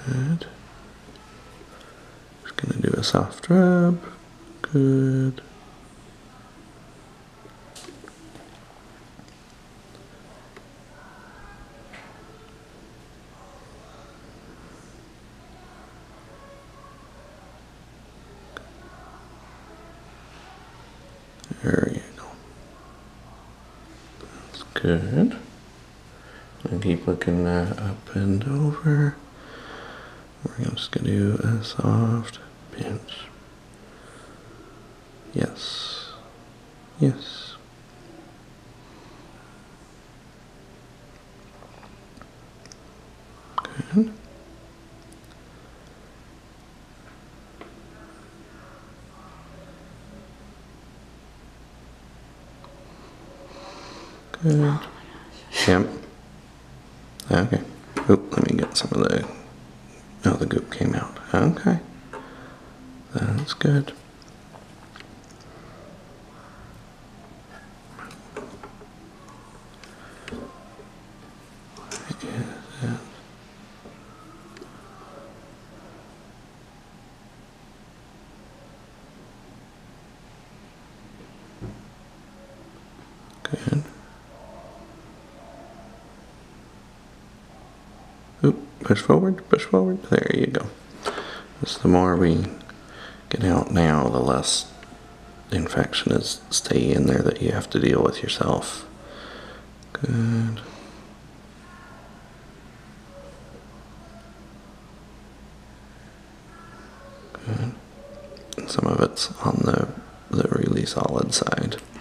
Good. Just gonna do a soft rub. Good. There you go. That's good. And keep looking up and over. We're just going to do a soft pinch. Yes. Yes. Good. Good. Yep. Okay. Oop, let me get some of the... Oh, the goop came out. Okay. That's good. Yeah. Good. Oop, push forward, push forward. There you go. Just the more we get out now, the less infection is stay in there that you have to deal with yourself. Good. Good. And some of it's on the really solid side.